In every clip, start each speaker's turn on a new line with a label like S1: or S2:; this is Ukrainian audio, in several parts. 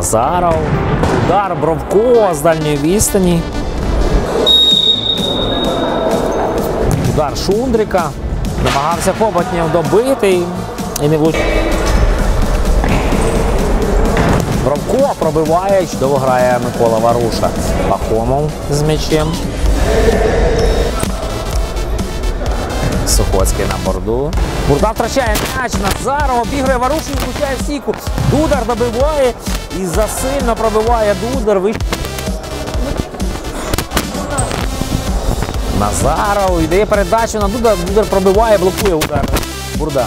S1: Назаров. Удар Бровко з дальньої відстані. Удар Шундрика. Намагався Хоботнєв добити і не влучив. Бровко пробиває, чудово грає Микола Варуша. Пахомов з м'ячем. Сухоцький на борду. Бурда втрачає м'яч, Назаров обігрує Варушу і включає в стійку. Дудар добиває і засильно пробиває Дудар. Назаров віддає передачу на Дудар. Дудар пробиває, блокує удар. Бурда.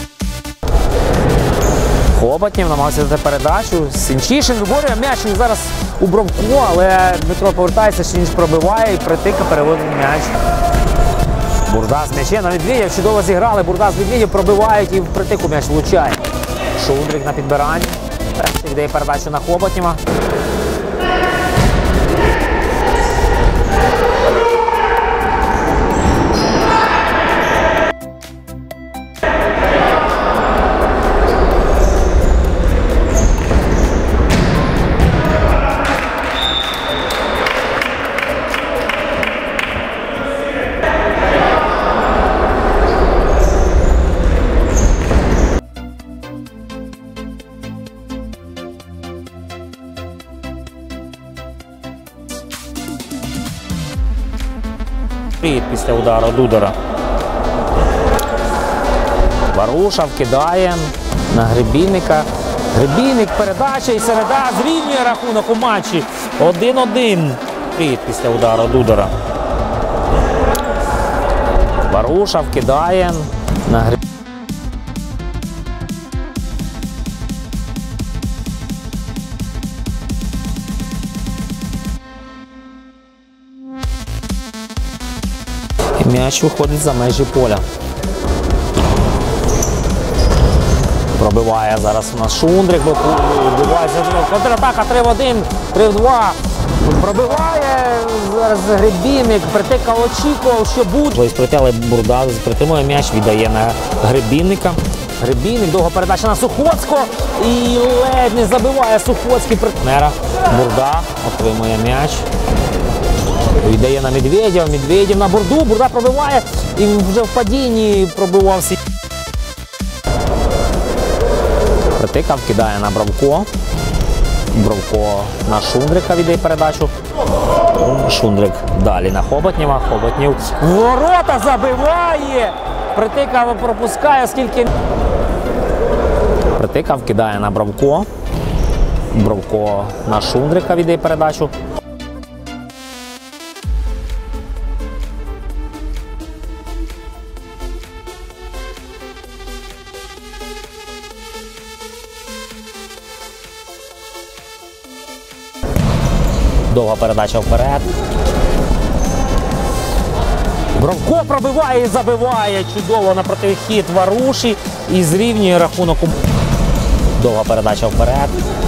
S1: Хоботнєв намагався дати передачу. Сінчишин виборює м'яч, він зараз у Бровко, але Дмитро повертається, Сінч пробиває і Притика переводить м'яч. Бурда з м'ячем на Медведєв, чудово зіграли, Бурда з Медведєв пробивають і в Притику м'яч влучає. Шундрик на підбиранні. Перший віддає передачу на Хоботнєва. Після удару Дудара. Варуша вкидає на Гребінника. Гребінник, передача і середа зрівнює рахунок у матчі. 1-1. Після удару Дудара. Варуша вкидає на Гребінника. М'яч виходить за межі поля. Пробиває зараз у нас Шундрик, вбивається контратака 3-1, 3-2. Пробиває зараз Гребінник, Притика очікував, що буде. Але Бурда притримує м'яч, віддає на Гребінника. Гребінник, довга передача на Сухоцького і ледь не забиває Сухоцький партнера. Бурда отримує м'яч. Віддає на Медведєв, Медведєв на Бурду, Бурда пробиває і вже в падінні пробивався. Притика вкидає на Бровко. Бровко на Шундрика віддає передачу. Шундрик далі на Хоботнєва. Хоботнєв ворота забиває! Притика пропускає, оскільки... Притика вкидає на Бровко. Бровко на Шундрика віддає передачу. Довга передача вперед. Бровко пробиває і забиває чудово на протихід Варуші і зрівнює рахунок. Довга передача вперед.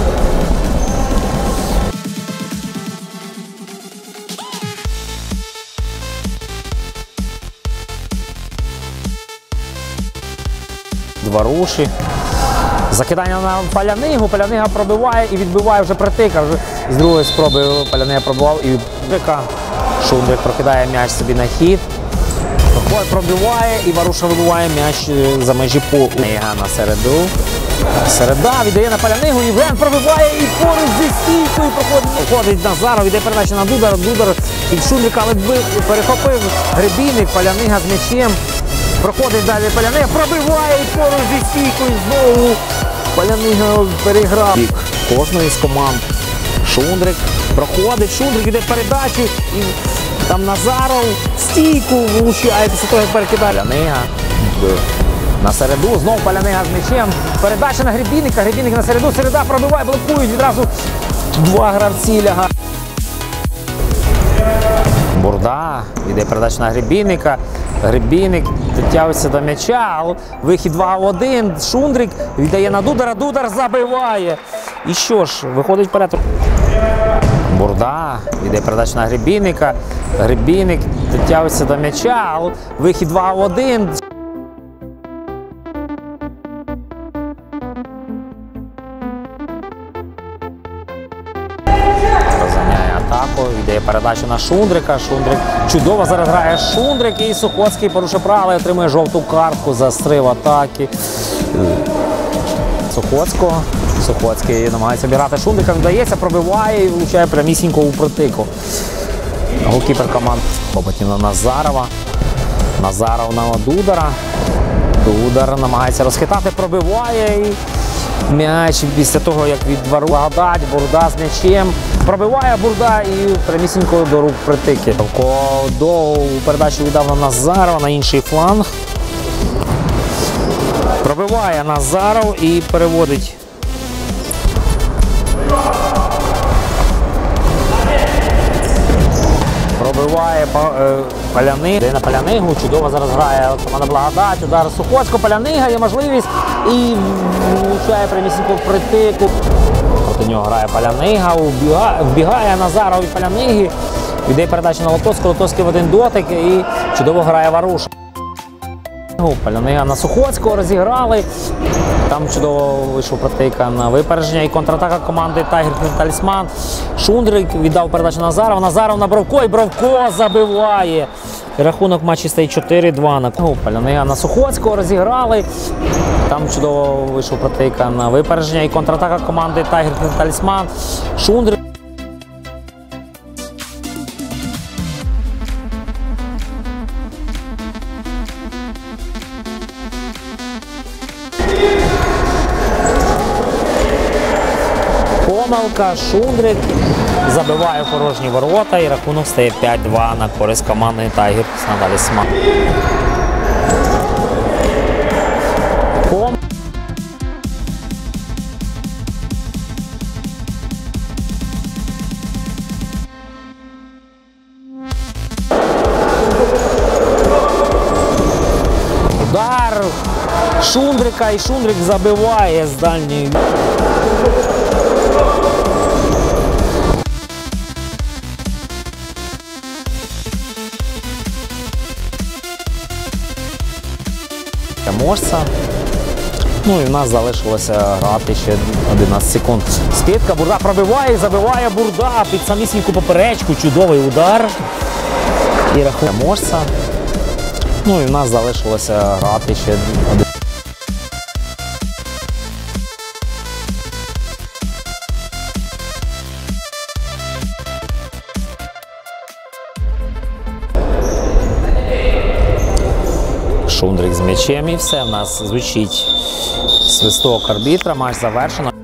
S1: Варуші. Закидання на Палянигу, Палянига пробиває і відбиває вже Притика. Вже з другої спроби Палянига пробивав і Притика. Шундрик прокидає м'яч собі на хід. Пробиває і Варуша вибиває м'яч за межі поля. На середу. Середа віддає на Палянигу, Євген пробиває і поруч зі стійкою проходить Назаров, віддає передачу на Дудар. Дудар від Шундрика перехопив Гребінник, Палянига з м'ячем. Проходить далі Палянига, пробиває і поруч зі стійкою знову Палянига переграв. Кожної з команд. Шундрик проходить, Шундрик йде передачу і там Назаров стійку влучає після того, як перекидає. Палянига на середу, знову Палянига з м'ячем. Передача на Гребінника, Гребінник на середу, середа пробиває, блокують, відразу два гравці лягають. Бурда йде передача на Гребінника. Гребінник дотягується до м'яча, вихід 2 в 1, Шундрик віддає на Дудара, Дудар забиває. І що ж, виходить вперед. Бурда йде передача на Гребінника, Гребінник дотягується до м'яча, вихід 2 в 1. передачу на Шундрика. Шундрик чудово зараз грає Шундрик, і Сухоцький порушує правила і отримує жовту картку за зрив атаки Сухоцького. Сухоцький намагається обіграти Шундрика, вдається, пробиває і влучає прямісінько у притику. Голкіпер команд Хоботів на Назарова. Назаров на Дудара. Дудар намагається розхитати, пробиває і м'яч після того, як від Благодать, Бурда з м'ячем. Пробиває Бурда і прямісінько до рук притики. Довгу передачу віддав на Назарова на інший фланг. Пробиває Назаров і переводить. Пробиває Палянига. На Палянигу. Чудово зараз грає команда Благодать. Удар Сухоцького. Палянига. Є можливість. І влучає прямісінько в притику. Проти нього грає Палянига. Вбігає Назаров від Паляниги. Віддає передачу на Лотоцького. Лотоцький в один дотик. І чудово грає Варуш. Палянига на Сухоцького розіграли. Там чудово вийшов протика на випередження і контратака команди Тайгер Талісман. Шундрик віддав передачу Назарова. Назаров на Бровко і Бровко забиває. І рахунок в матчі стоїть 4-2. Палянига на Сухоцького розіграли. Там чудово вийшов протика на випередження і контратака команди Тайгер Талісман. Шундрик. Помилка, Шундрик забиває порожні ворота і рахунок стає 5-2 на користь команди Тайгер Талісман. Удар Шундрика і Шундрик забиває з дальньої. Можця. Ну і в нас залишилося грати ще 11 секунд. Скидка, Бурда пробиває, забиває Бурда під самісіньку поперечку. Чудовий удар. І рахунок Можця. Ну і в нас залишилося грати ще 11. Шундрик з м'ячем і все. В нас звучить свисток арбітра. Матч завершено.